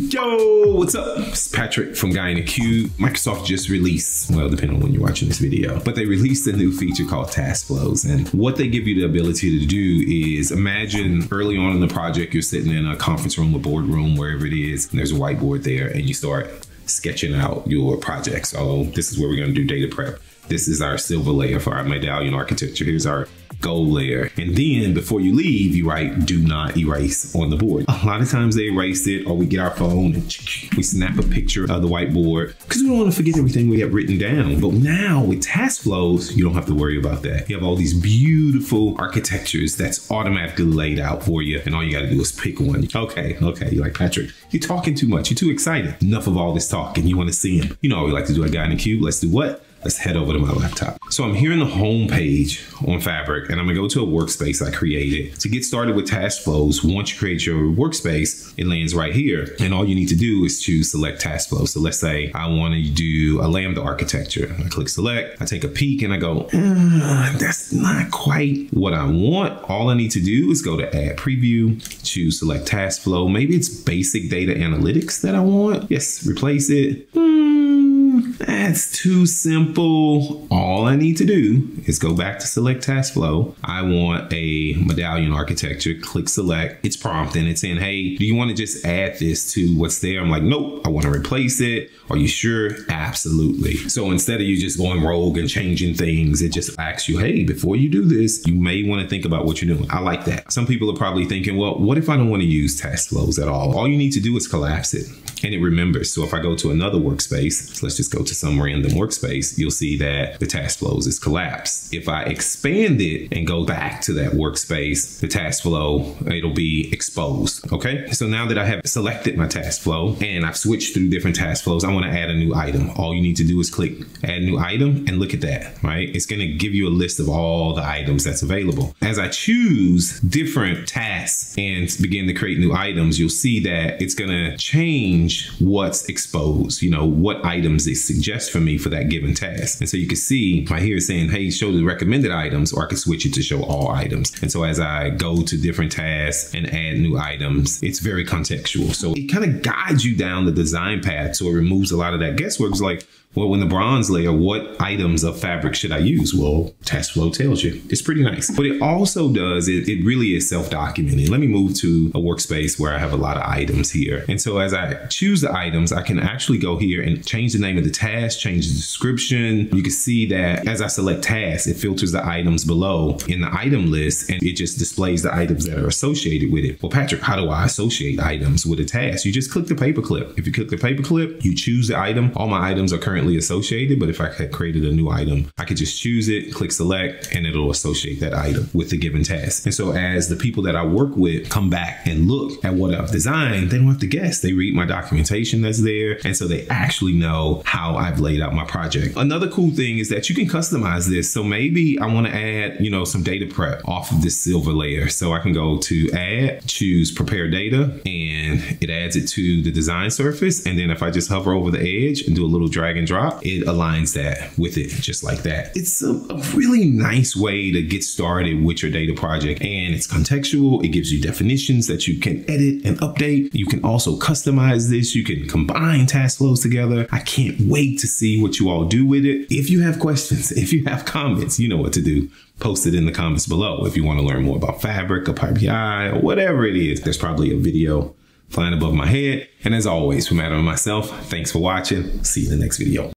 Yo, what's up? It's Patrick from Guy in the Cube. Microsoft just released, well, depending on when you're watching this video, but they released a new feature called task flows. And what they give you the ability to do is imagine early on in the project, you're sitting in a conference room, a boardroom, wherever it is, and there's a whiteboard there, and you start sketching out your project. So this is where we're going to do data prep. This is our silver layer for our medallion architecture. Here's our gold layer. And then before you leave, you write do not erase on the board. A lot of times they erase it, or we get our phone and we snap a picture of the whiteboard because we don't want to forget everything we have written down. But now with task flows, you don't have to worry about that. You have all these beautiful architectures that's automatically laid out for you. And all you got to do is pick one. Okay. You're like, Patrick, you're talking too much. You're too excited. Enough of all this talking. You want to see him. You know what we like to do at Guy in the Cube. Let's do what? Let's head over to my laptop. So I'm here in the home page on Fabric, and I'm gonna go to a workspace I created. To get started with task flows, once you create your workspace, it lands right here. And all you need to do is choose select task flow. So let's say I wanna do a Lambda architecture. I click select, I take a peek and I go, that's not quite what I want. All I need to do is go to add preview, choose select task flow. Maybe it's basic data analytics that I want. Yes, replace it. That's too simple. All I need to do is go back to select task flow. I want a medallion architecture, click select. It's prompting, it's saying, hey, do you want to just add this to what's there? I'm like, nope, I want to replace it. Are you sure? Absolutely. So instead of you just going rogue and changing things, it just asks you, hey, before you do this, you may want to think about what you're doing. I like that. Some people are probably thinking, well, what if I don't want to use task flows at all? All you need to do is collapse it and it remembers. So if I go to another workspace, so let's just go to some random workspace, you'll see that the task flows is collapsed. If I expand it and go back to that workspace, the task flow, it'll be exposed. Okay. So now that I have selected my task flow and I've switched through different task flows, I want to add a new item. All you need to do is click add new item and look at that, right? It's going to give you a list of all the items that's available. As I choose different tasks and begin to create new items, you'll see that it's going to change what's exposed, you know, what items it suggests for me for that given task. And so you can see right here saying, hey, show the recommended items, or I can switch it to show all items. And so as I go to different tasks and add new items, it's very contextual. So it kind of guides you down the design path. So it removes a lot of that guesswork. It's like, well, in the bronze layer, what items of fabric should I use? Well, task flow tells you. It's pretty nice. But it also does, it really is self-documenting. Let me move to a workspace where I have a lot of items here. And so as I choose the items, I can actually go here and change the name of the task, change the description. You can see that as I select tasks, it filters the items below in the item list, and it just displays the items that are associated with it. Well, Patrick, how do I associate items with a task? You just click the paperclip. If you click the paperclip, you choose the item. All my items are currently associated, but if I had created a new item, I could just choose it, click select, and it'll associate that item with the given task. And so as the people that I work with come back and look at what I've designed, they don't have to guess. They read my documentation that's there. And so they actually know how I've laid out my project. Another cool thing is that you can customize this. So maybe I want to add, you know, some data prep off of this silver layer. So I can go to add, choose prepare data, and it adds it to the design surface. And then if I just hover over the edge and do a little drag and drop, it aligns that with it just like that. It's a really nice way to get started with your data project, and it's contextual. It gives you definitions that you can edit and update. You can also customize this. You can combine task flows together. I can't wait to see what you all do with it. If you have questions, if you have comments, you know what to do. Post it in the comments below. If you want to learn more about Fabric or Power BI or whatever it is, there's probably a video flying above my head. And as always, from Adam and myself, thanks for watching. See you in the next video.